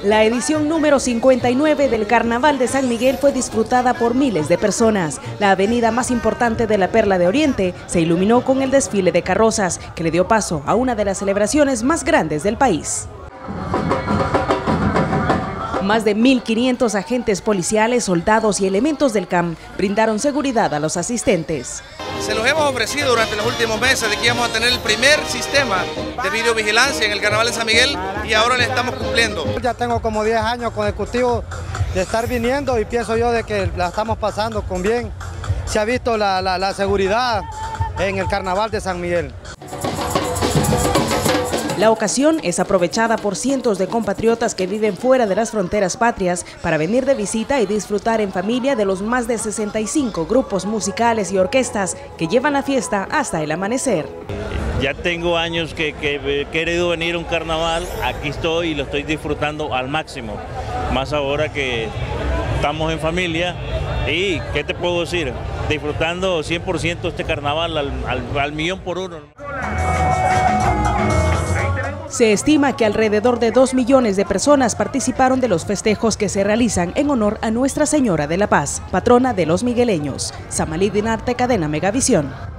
La edición número 59 del Carnaval de San Miguel fue disfrutada por miles de personas. La avenida más importante de la Perla de Oriente se iluminó con el desfile de carrozas, que le dio paso a una de las celebraciones más grandes del país. Más de 1.500 agentes policiales, soldados y elementos del CAM brindaron seguridad a los asistentes. Se los hemos ofrecido durante los últimos meses de que íbamos a tener el primer sistema de videovigilancia en el Carnaval de San Miguel y ahora le estamos cumpliendo. Ya tengo como 10 años consecutivos de estar viniendo y pienso yo de que la estamos pasando con bien. Se ha visto la seguridad en el Carnaval de San Miguel. La ocasión es aprovechada por cientos de compatriotas que viven fuera de las fronteras patrias para venir de visita y disfrutar en familia de los más de 65 grupos musicales y orquestas que llevan la fiesta hasta el amanecer. Ya tengo años que he querido venir a un carnaval, aquí estoy y lo estoy disfrutando al máximo, más ahora que estamos en familia y, ¿qué te puedo decir? Disfrutando 100% este carnaval al millón por uno. Se estima que alrededor de 2 millones de personas participaron de los festejos que se realizan en honor a Nuestra Señora de la Paz, patrona de los migueleños. Samalí Dinarte, Cadena Megavisión.